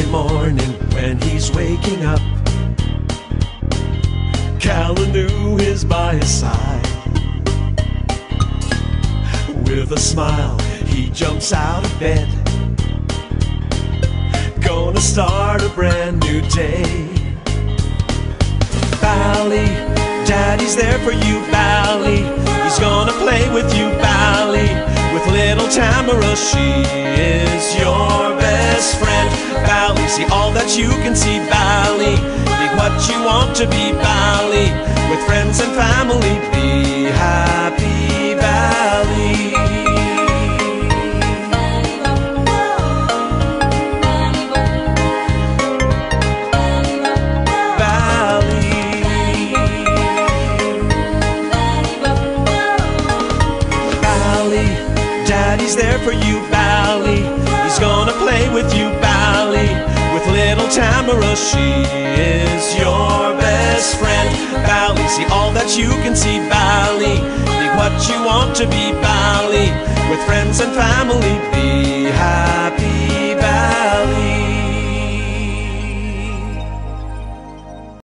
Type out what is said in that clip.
morning when he's waking up, Kalanoo is by his side. With a smile, he jumps out of bed, gonna start a brand new day. Bali, Daddy's there for you, Bali. He's gonna play with you, Bali. With little Tamara, she is your best friend. Bali, see all that you can see, Bali. Be what you want to be, Bali. With friends and family, be happy, Bali. Daddy's there for you, Bali. He's gonna play with you, Bali. With little Tamara, she is your best friend. Bali, see all that you can see, Bali. Be what you want to be, Bali. With friends and family, be happy.